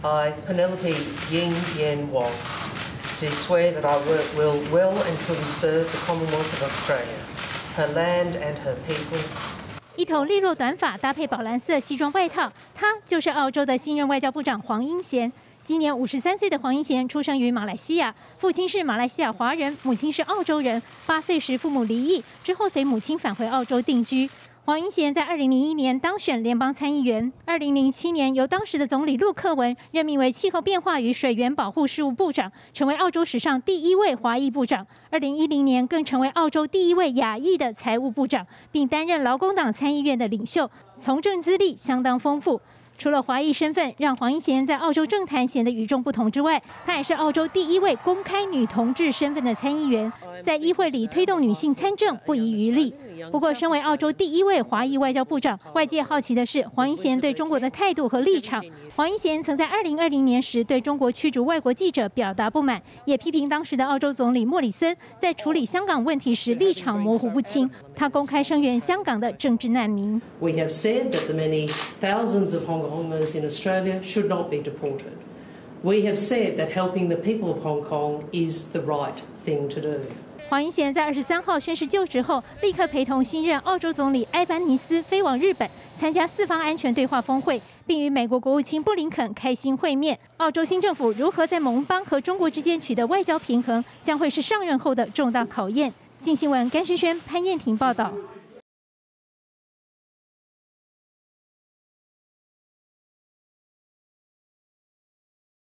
I, Penelope Ying Yen Wong, do swear that I will well and truly serve the Commonwealth of Australia, her land and her people. 一头利落短发搭配宝蓝色西装外套，他就是澳洲的新任外交部长黄英贤。今年53岁的黄英贤出生于马来西亚，父亲是马来西亚华人，母亲是澳洲人。8岁时父母离异，之后随母亲返回澳洲定居。黄英贤在2001年当选联邦参议员，2007年由当时的总理陆克文任命为气候变化与水源保护事务部长，成为澳洲史上第1位华裔部长。2010年更成为澳洲第1位亚裔的财务部长，并担任劳工党参议院的领袖，从政资历相当丰富。除了华裔身份让黄英贤在澳洲政坛显得与众不同之外，她也是澳洲第1位公开女同志身份的参议员，在议会里推动女性参政不遗余力。不过，身为澳洲第1位华裔外交部长，外界好奇的是黄英贤对中国的态度和立场。黄英贤曾在2020年时对中国驱逐外国记者表达不满，也批评当时的澳洲总理莫里森在处理香港问题时立场模糊不清。他公开声援香港的政治难民。 We have said that the many thousands of Hong Kongers in Australia should not be deported. We have said that helping the people of Hong Kong is the right thing to do. 黄英贤在23号宣誓就职后，立刻陪同新任澳洲总理埃班尼斯飞往日本，参加4方安全对话峰会，并与美国国务卿布林肯开心会面。澳洲新政府如何在盟邦和中国之间取得外交平衡，将会是上任后的重大考验。镜新闻甘轩轩、潘燕婷报道。